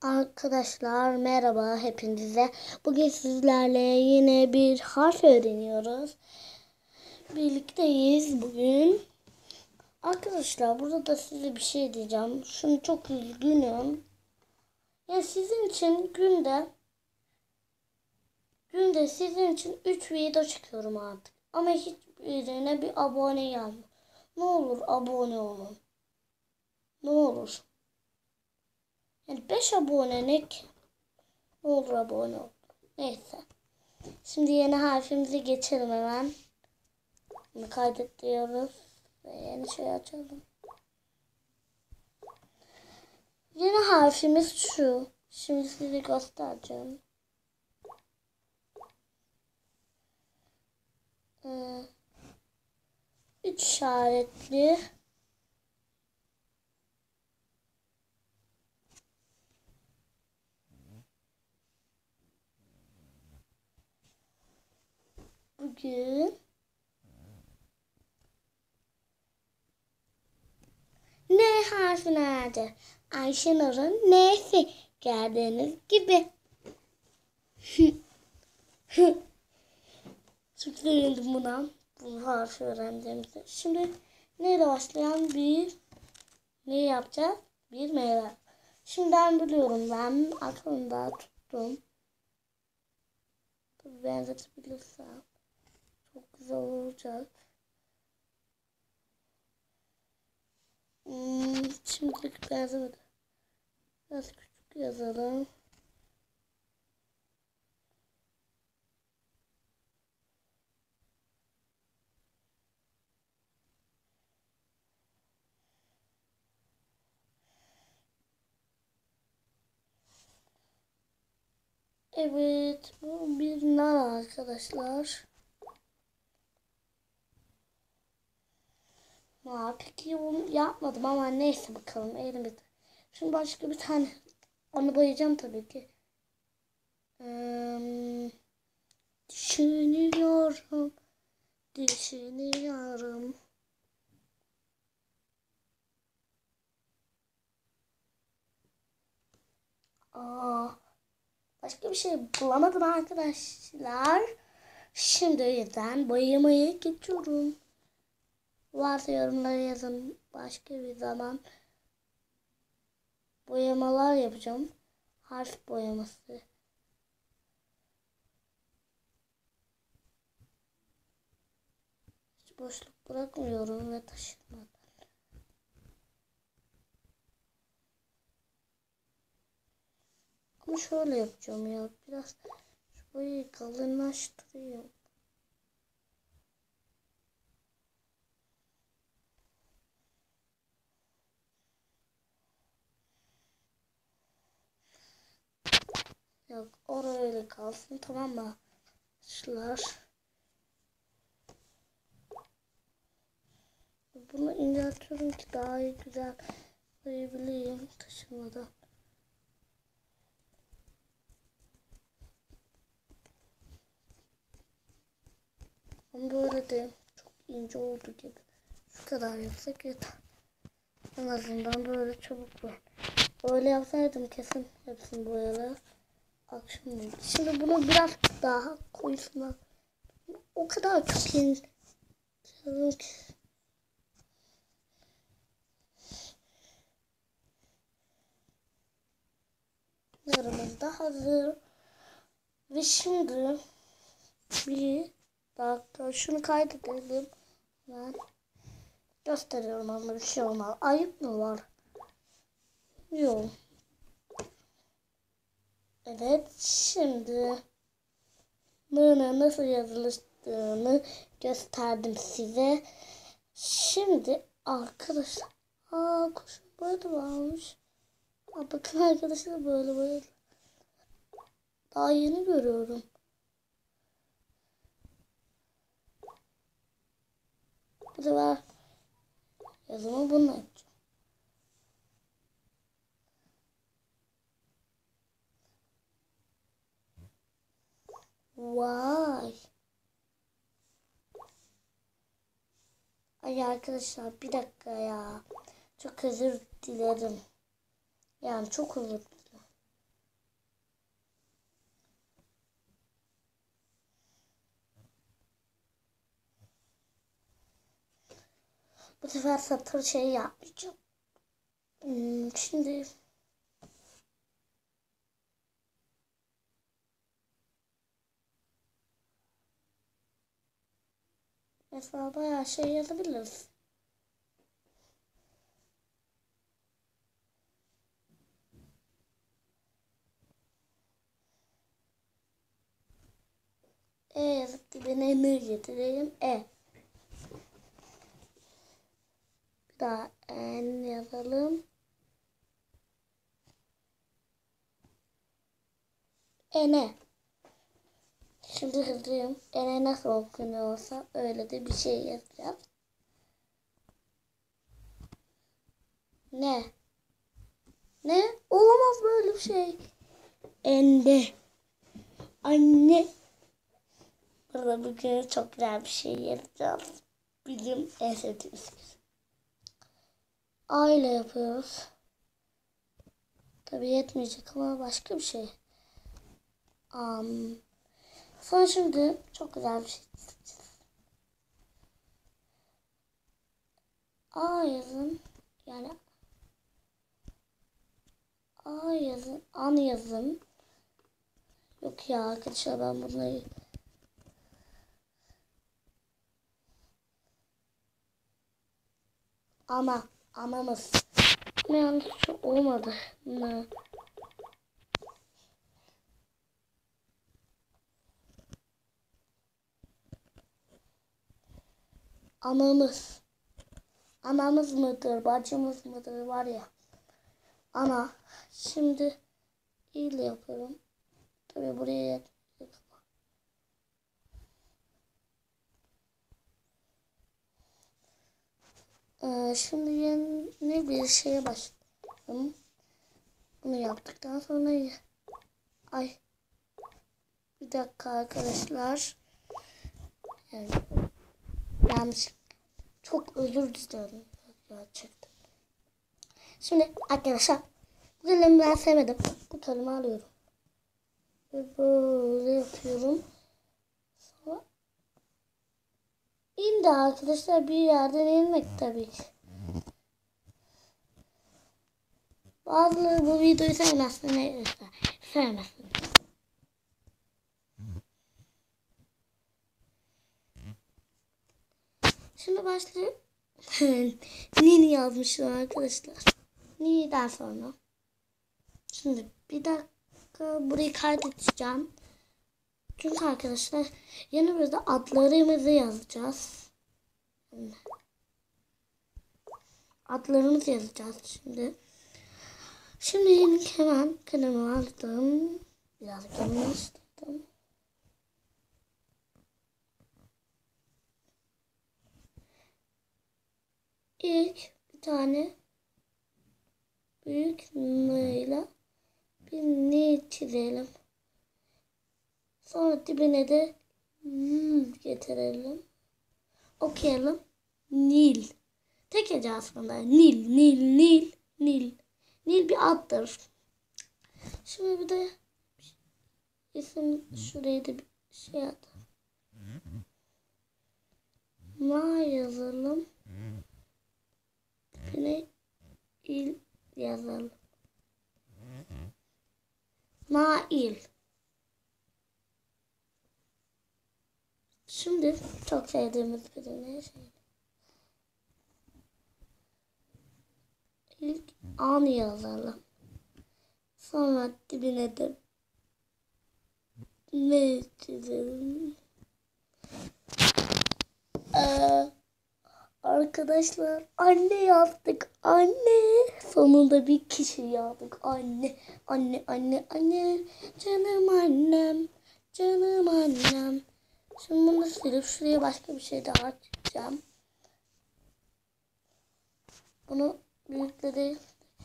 Arkadaşlar merhaba hepinize. Bugün sizlerle yine bir harf öğreniyoruz. Birlikteyiz bugün. Arkadaşlar burada da size bir şey diyeceğim. Şunu çok üzgünüm. Yani sizin için günde sizin için 3 video çıkıyorum artık. Ama hiçbirine bir abone gelmiyor. Ne olur abone olun. Ne olur. Yani 5 abone ne ki? Ne olur abone ol. Neyse. Şimdi yeni harfimizi geçelim hemen. Bunu kaydet diyoruz. Ve yeni şey açalım. Yeni harfimiz şu. Şimdi size göstereceğim. Üç işaretli. Bugün N harfi nerede? Ayşenur'un N'si. Gördüğünüz gibi. Çok sevindim buna. Bu harfi öğrendiğimizde. Şimdi neyle başlayan ne yapacağız? Bir meyve. Şimdi ben biliyorum. Ben aklımda tuttum. Benzetebilirsem çok güzel olacak. Şimdilik benzemedi. Biraz küçük yazalım. Evet, bu bir nar arkadaşlar. Peki bunu yapmadım ama neyse bakalım elimizde. Şimdi başka bir tane onu boyayacağım tabii ki. Düşünüyorum, düşünüyorum. Başka bir şey bulamadım arkadaşlar. Şimdi o yüzden boyamaya geçiyorum. Varsa yorumlara yazın. Başka bir zaman boyamalar yapacağım. Harf boyaması. Hiç boşluk bırakmıyorum ve taşımadım. Ama şöyle yapacağım ya. Biraz şu boyayı kalınlaştırayım. Yok oraya öyle kalsın, tamam mı? Şunlar. Bunu inceltiyorum ki daha iyi güzel boyayabileyim taşımadan. Ama böyle de çok ince oldu gibi. Şu kadar yapsak yeter. En azından böyle çabuk boy. Böyle yapsaydım kesin hepsini boyalı. Akşam oldu. Şimdi bunu biraz daha koyusuna. O kadar çok ince. Yarımız da hazır. Ve şimdi bir dakika şunu kaydedelim. Ben gösteriyorum ama bir şey olmaz. Ayıp mı var? Yok. Evet, şimdi nasıl yazılıştığını gösterdim size. Şimdi arkadaşlar, kuşun böyle varmış. Bakın arkadaşlar, böyle daha yeni görüyorum. Bu sefer yazımı bununla yapacağım. Vay. Ay arkadaşlar, bir dakika ya. Çok özür dilerim. Yani çok özür dilerim. Bu sefer satır şeyi yapmayacağım. Şimdi mesela bayağı şey yazabiliriz. Yazıp dibine ne getirelim? Bir daha en yazalım. Ne? Şimdi hızlıyım. Ne nasıl okunuyorsa öyle de bir şey yazacağız. Ne? Ne? Olamaz böyle bir şey. Ende. Anne. Burada bugün çok güzel bir şey yazacağız. Bizim en sevdiğimiz. A ile yapıyoruz. Tabii yetmeyecek ama başka bir şey. Sonra şimdi çok güzel bir şey çizeceğiz. A yazın. Yani A yazın. An yazın. Yok ya arkadaşlar ben bunları anamız. Ama yanlış olmadı. Ne? Anamız. Anamız mıdır, bacımız mıdır var ya. Ana. Şimdi ile yapıyorum. Tabii buraya şimdi yeni bir şeye başladım. Bunu yaptıktan sonra ay bir dakika arkadaşlar. Yani yanlış. Çok özür dilerim gerçekten. Şimdi arkadaşlar bu kalemi ben sevmedim. Bu kalemi alıyorum. Ve böyle yapıyorum. Sonra indi arkadaşlar bir yerden inmek tabii ki. Bazıları bu videoyu sevmezsin. Neyse. Sevmezsin. Şimdi başlayayım. Nini yazmışlar arkadaşlar. Nini'den sonra. Şimdi bir dakika burayı kaydedeceğim. Çünkü arkadaşlar yeni bir de adlarımızı yazacağız. Adlarımızı yazacağız şimdi. Şimdi yeni hemen kalemi aldım. Biraz kalınlaştırdım. İlk bir tane büyük N ile bir N çizelim. Sonra dibine de getirelim. Okuyalım. Nil. Tek hece aslında. Nil, Nil, Nil, Nil. Nil bir addır. Şimdi bir de isim şuraya da bir şey atalım. Ma yazalım. Yine il yazalım. Nail. Şimdi çok sevdiğimiz birine şey. İlk an yazalım. Sonra dibine de ne çizelim? Arkadaşlar anne yazdık. Anne. Sonunda bir kişi yazdık. Anne. Anne. Anne. Anne. Canım annem. Canım annem. Şimdi bunu silip şuraya başka bir şey daha çizeceğim. Bunu büyükleri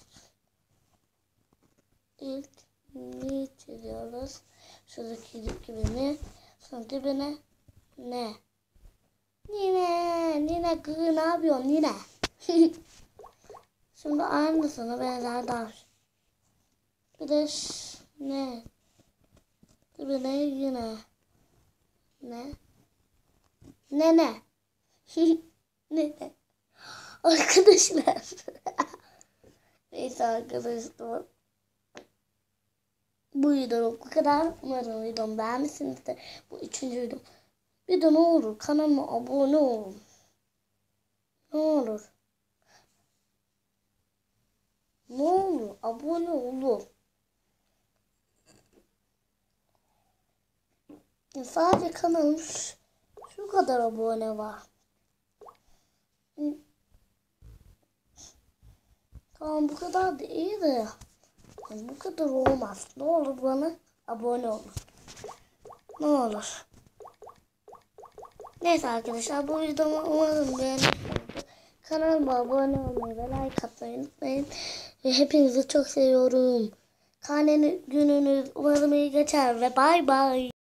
ilk ne çiziyoruz? Şuradaki gibi sonra dibine ne? Nine gı ne yapıyorsun Nine? Şimdi aynısına benzer dar. Bir de ne? Dibine yine ne? Ne? Ne? Arkadaşlar. Neyse arkadaşlar. Bu videom bu kadar. Umarım videomu beğenmişsinizdir. Bu 3. videom. Bir de ne olur kanalıma abone olun. Ne olur. Ne olur abone olun. Sadece kanalım şu kadar abone var. Tamam bu kadar da iyi de bu kadar olmaz. Ne olur bana abone olun. Ne olur. Neyse arkadaşlar bu videomu umarım beğenirsiniz. Kanalıma abone olmayı ve like atmayı unutmayın. Ve hepinizi çok seviyorum. Karne gününüz umarım iyi geçer ve bay bay.